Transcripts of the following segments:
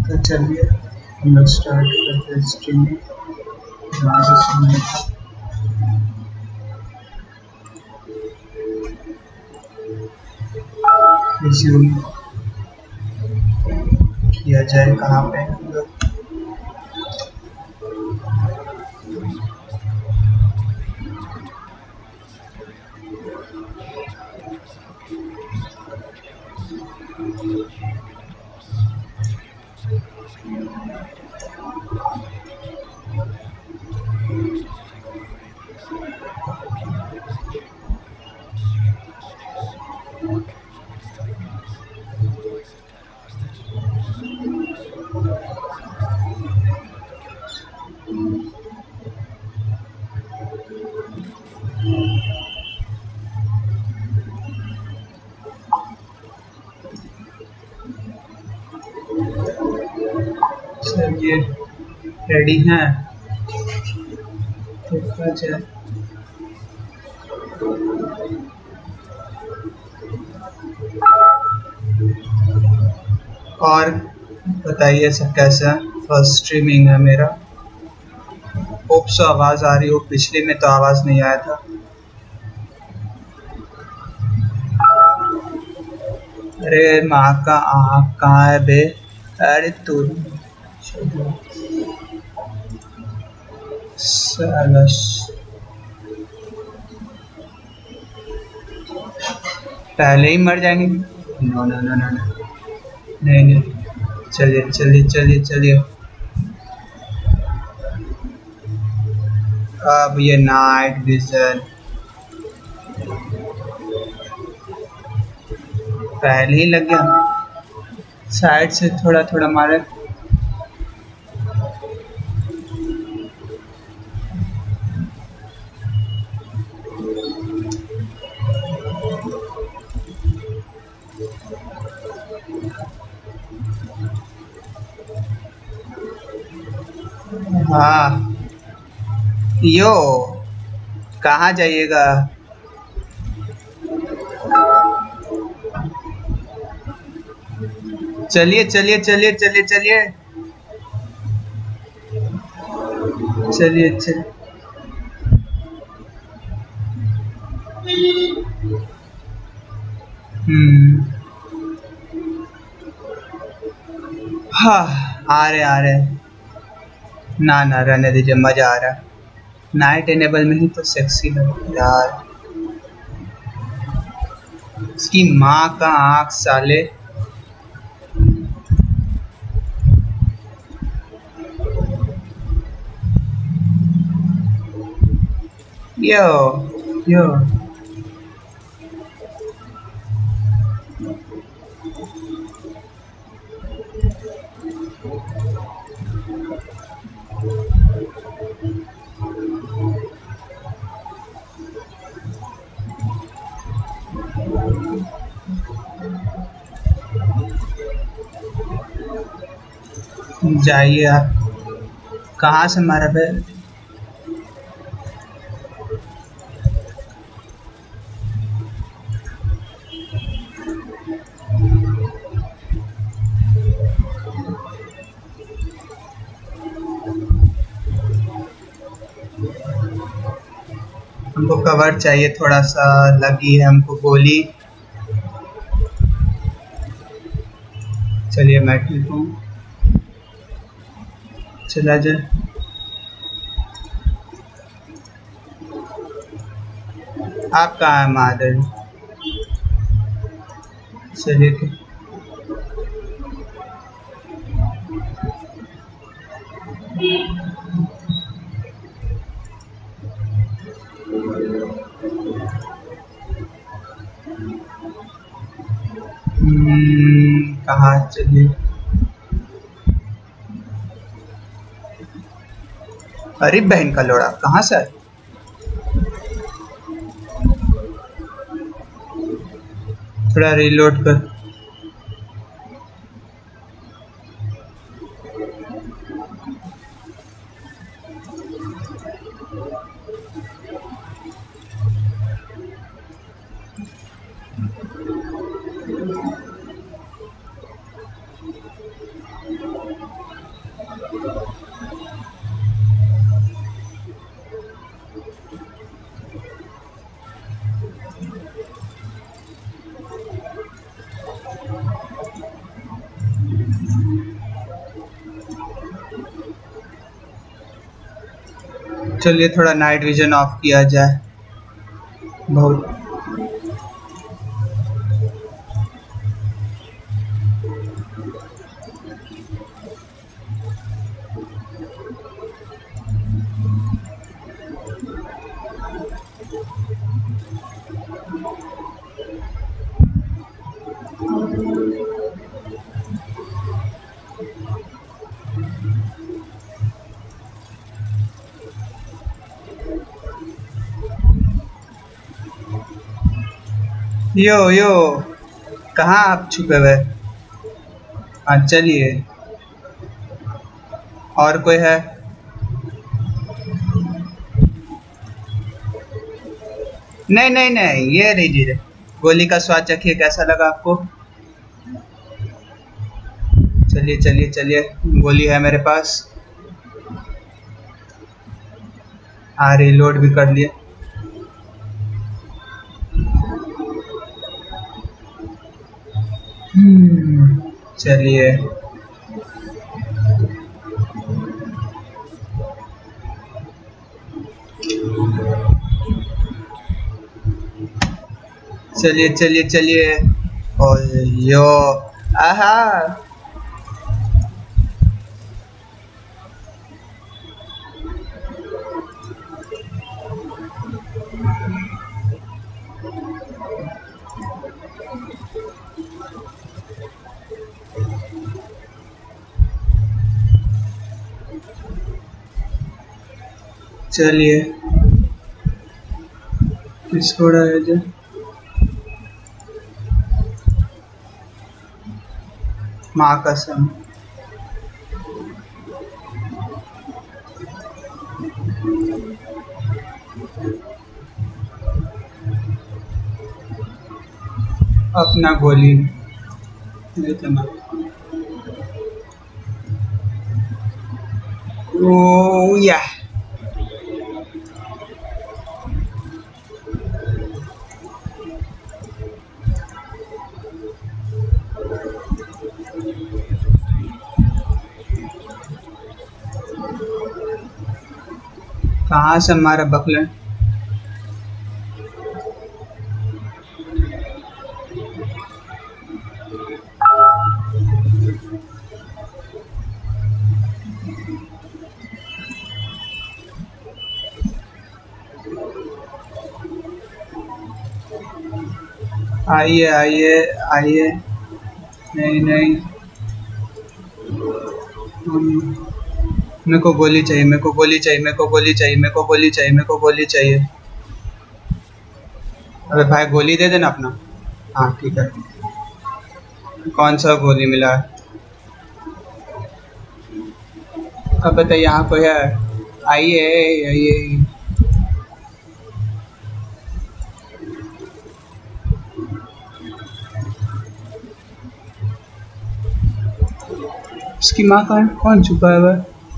तो चलिए हम लोग स्टार्ट करते हैं स्ट्रीमिंग। जहाँ से सुनने था रिज्यूम किया जाए कहाँ पे हम लोग। चलिए रेडी हैं देखा जाए। और बताइए सब कैसा फर्स्ट स्ट्रीमिंग है मेरा। होप सो आवाज़ आ रही हो, पिछले में तो आवाज़ नहीं आया था। अरे माँ का आँख कहाँ है बे। अरे तू सालस पहले ही मर जाएंगे। नो नो नो नो नहीं नहीं, चलिए चलिए चलिए चलिए। अब ये नाइट विजन पहले ही लग गया। साइड से थोड़ा थोड़ा मारे। हाँ यो कहाँ जाइएगा। चलिए चलिए चलिए चलिए चलिए चलिए चलिए। हाँ आ रहे ना ना रहने दीजिए, मजा आ रहा है। नाइट एनेबल में ही तो सेक्सी लग यार। इसकी माँ का आँख साले। यो यो जाइए आप। कहाँ से मारा बे। हमको कवर चाहिए थोड़ा सा, लगी है हमको गोली। चलिए मैं ठीक हूँ, चला जाए। आप कहाँ है माधर। चलिए ठीक। कहाँ चलिए। अरे बहन का लोड़ा कहाँ से। थोड़ा रिलोड कर। चलिए थोड़ा नाइट विजन ऑफ किया जाए। बहुत यो यो, कहाँ आप छुपे हुए? हाँ चलिए। और कोई है? नहीं नहीं नहीं, ये लीजिए, गोली का स्वाद चखिए, कैसा लगा आपको? चलिए चलिए चलिए, गोली है मेरे पास। हाँ रिलोड भी कर लिए। चलिए चलिए चलिए चलिए। और यो, आहा, चलिए किसको रहा है? माँ कसम। अपना गोली लेते। ओ या, कहाँ से मारा बकले? आइए आइए आइए। नहीं नहीं, मेरे को गोली चाहिए, मेरे को गोली चाहिए, मेरे को गोली चाहिए, मेरे को गोली चाहिए, मेरे को गोली चाहिए। अरे भाई गोली दे देना अपना। हाँ ठीक है। कौन सा गोली मिला है? अब बताइए, यहाँ कोई है? आइए आइए। उसकी माँ का कौन छुपा है?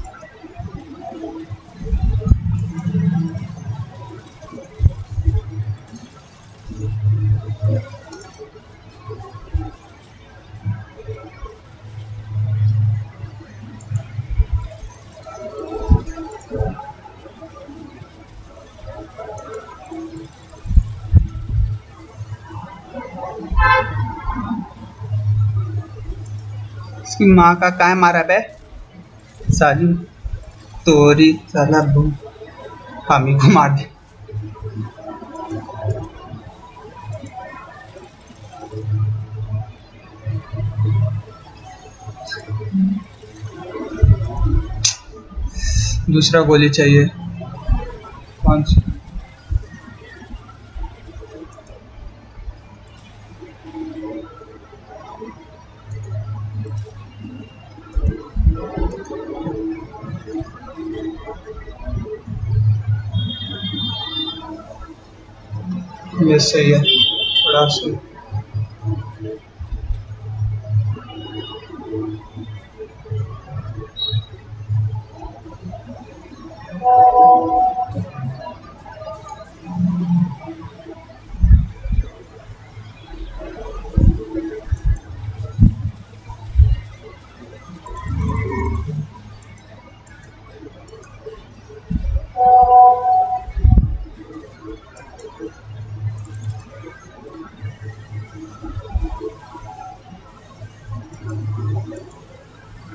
इसकी माँ का काय मारा बे साली, तोरी साला हामी को मार दे। दूसरा गोली चाहिए। कौन सी? ये सही है थोड़ा सा।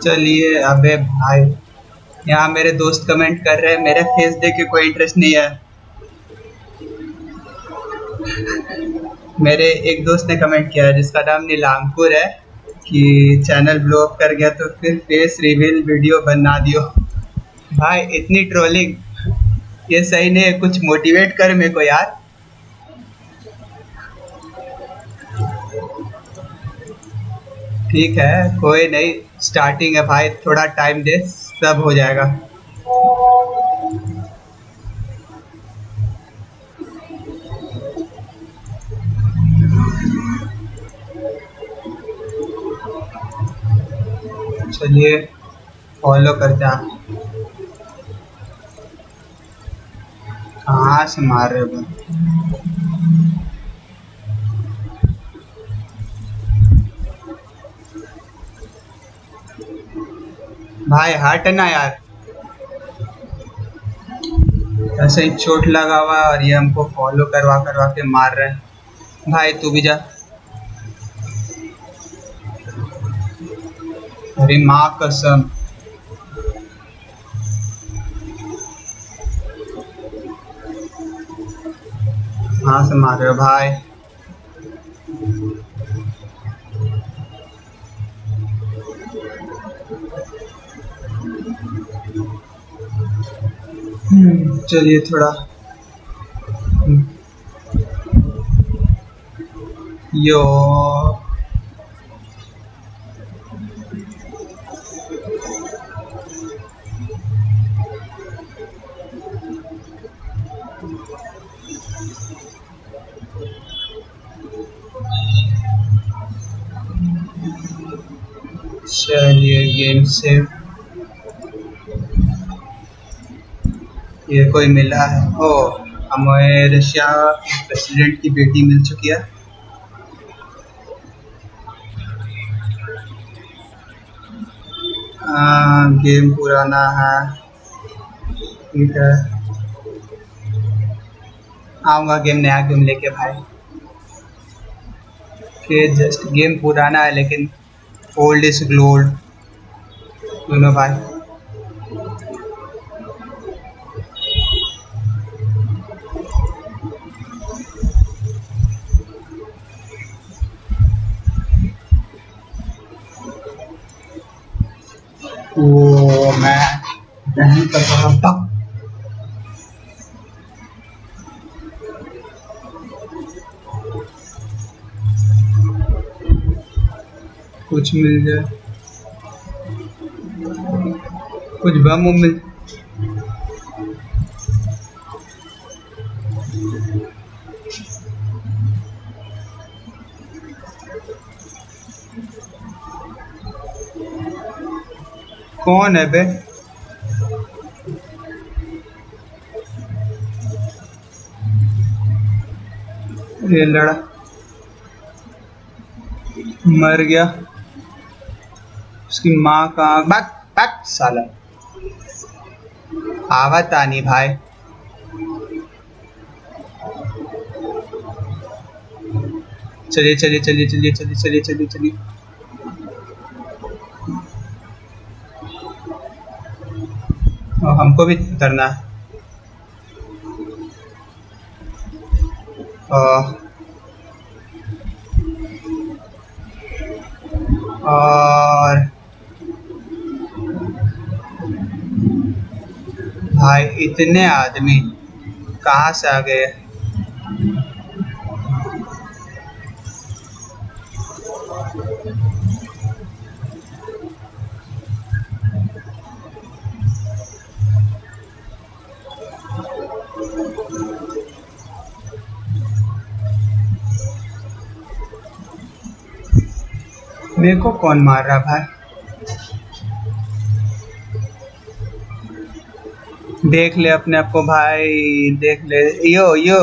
चलिए। अबे भाई, यहाँ मेरे दोस्त कमेंट कर रहे हैं, मेरे फेस देख के कोई इंटरेस्ट नहीं है। मेरे एक दोस्त ने कमेंट किया है जिसका नाम नीलांकुर है कि चैनल ब्लॉक कर गया तो फिर फेस रिवील वीडियो बना दियो। भाई इतनी ट्रोलिंग ये सही नहीं है, कुछ मोटिवेट कर मेरे को यार। ठीक है कोई नहीं, स्टार्टिंग है भाई, थोड़ा टाइम दे, सब हो जाएगा। चलिए फॉलो करते हैं। कहाँ से मार रहे हो भाई? हट ना यार, ऐसे ही चोट लगा हुआ है और ये हमको फॉलो करवा करवा के मार रहे हैं। भाई तू भी जा। अरे माँ कसम, कहाँ से मार रहे हो भाई? चलिए थोड़ा यो। चलिए गेम से ये कोई मिला है। ओ, हमें रशिया प्रेसिडेंट की बेटी मिल चुकी है। गेम पुराना है, ठीक है आऊँगा गेम, नया गेम लेके भाई। कि जस्ट गेम पुराना है लेकिन old is gold, you know भाई। वो मैं नहीं कर रहा था। कुछ मिल जाए, कुछ बम मिल। कौन है बे? ये लड़ा मर गया, उसकी माँ का बक बक साला आवतानी भाई। चलिए चलिए चलिए चलिए चलिए चलिए चलिए चलिए। हमको भी उतरना है। और भाई इतने आदमी कहाँ से आ गए? मेरे को कौन मार रहा भाई? देख ले अपने आप को भाई, देख ले। यो यो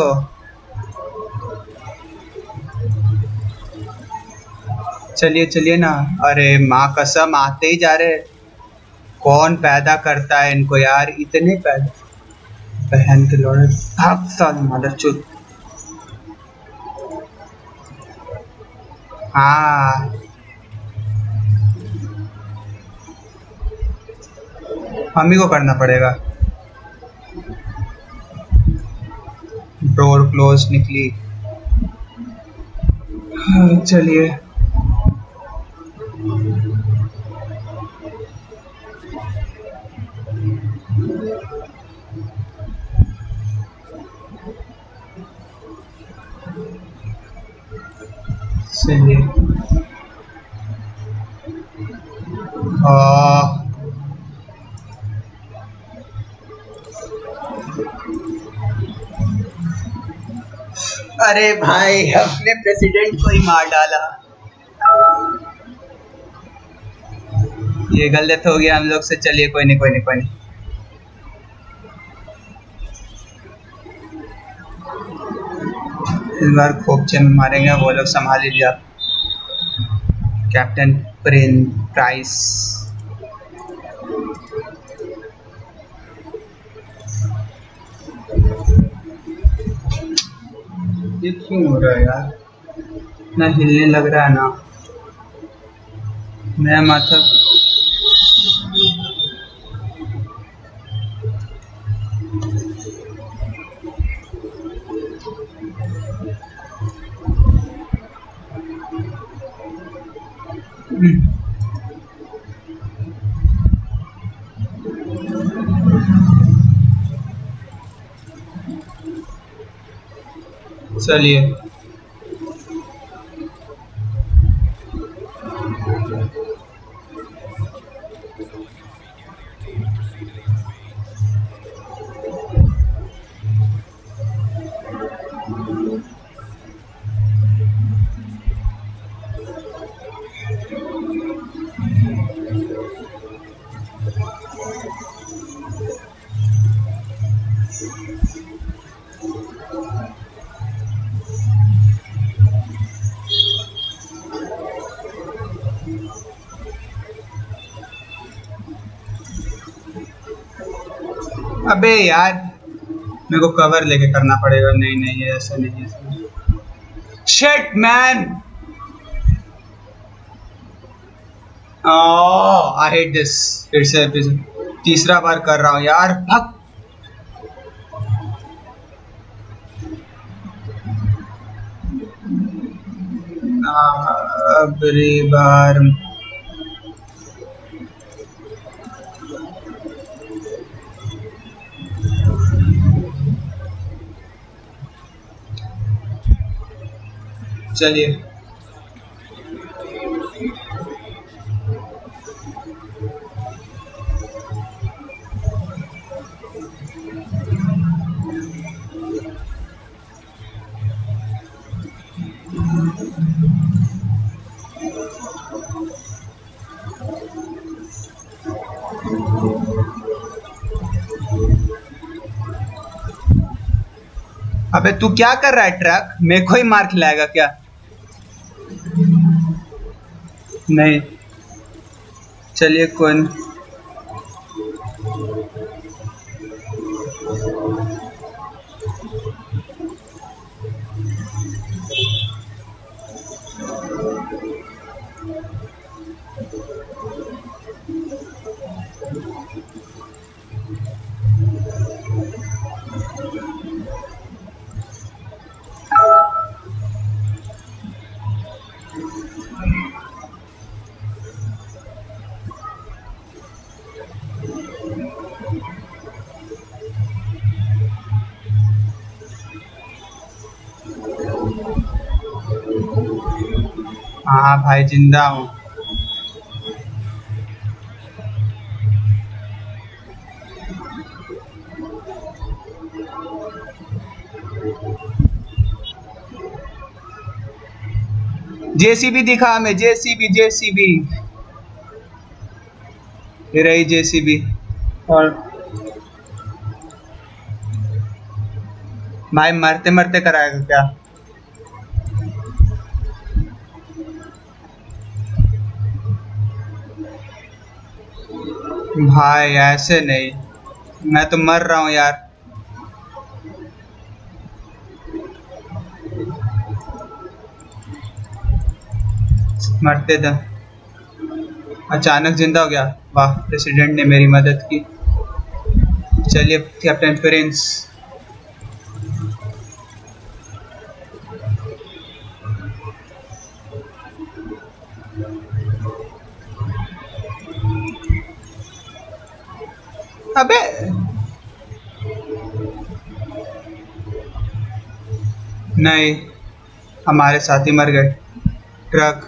चलिए चलिए ना। अरे माँ कसम आते ही जा रहे। कौन पैदा करता है इनको यार, इतने पैदा। बहन के लौड़े भाग साल मदरचोद। हाँ हम ही को करना पड़ेगा। डोर क्लोज निकली। चलिए चलिए। अरे भाई अपने प्रेसिडेंट को ही मार डाला। ये गलत हो गया हम लोग से। चलिए कोई नहीं कोई नहीं कोई नहीं। इस बार खोपचे में मारेंगे, वो लोग संभाल लीजिए आप। Captain price. ये क्यों हो रहा है यार? ना हिलने लग रहा है ना मेरा माथा। चलिए अबे यार मेरे को कवर लेके करना पड़ेगा। नहीं नहीं ऐसा नहीं है। Shit man. I hate this. फिर से तीसरा बार कर रहा हूँ यार। भग। अगली बार चलिए अबे तू क्या कर रहा है? ट्रक मेरे को ही मार खिलाएगा क्या? नहीं चलिए कौन। हाँ भाई जिंदा हूँ। जेसीबी दिखा हमें। JCB JCB. ये रही जेसीबी। और भाई मरते मरते कराएगा क्या? भाई ऐसे नहीं, मैं तो मर रहा हूँ यार। मरते दम अचानक जिंदा हो गया। वाह प्रेसिडेंट ने मेरी मदद की। चलिए कैप्टन प्रिंस। अबे नहीं, हमारे साथी मर गए। ट्रक।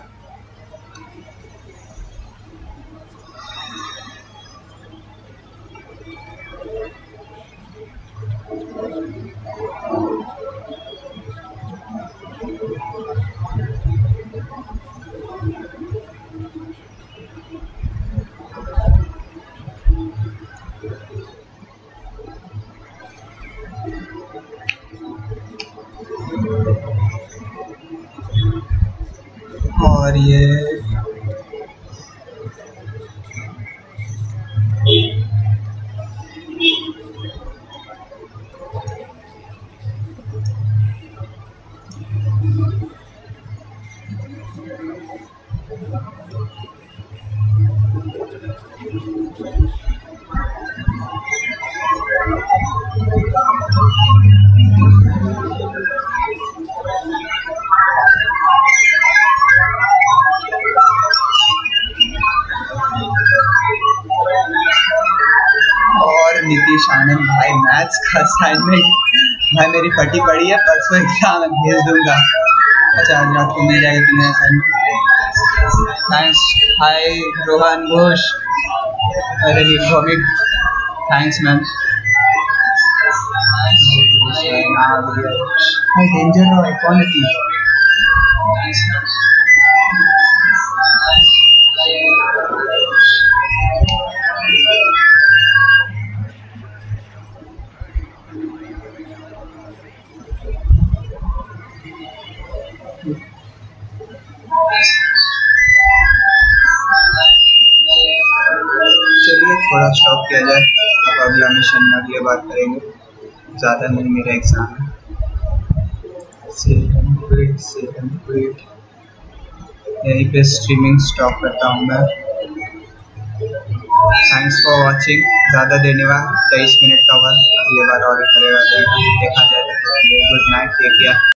और ये नीतीश आनंद भाई मैथ्स का असाइनमेंट भाई मेरी फटी पड़ी है, परसों एग्जाम भेज दूंगा। अच्छा आज रात को मिल जाएगा तुम्हें assignment. Thanks. Hi Rohan Ghosh. अरे कॉमिक थैंक्स मैम। डेंजर और इक्वालिटी। चलिए थोड़ा स्टॉप किया जाए, अब अगला मिशन में अगले बात करेंगे, ज़्यादा नहीं मेरा एग्ज़ाम है। यहीं पे स्ट्रीमिंग स्टॉप करता हूँ मैं। Thanks for watching. ज़्यादा देने वाला 23 मिनट का हुआ, अगले बार और करेगा जाएगा, देखा जाएगा। Good night, take care.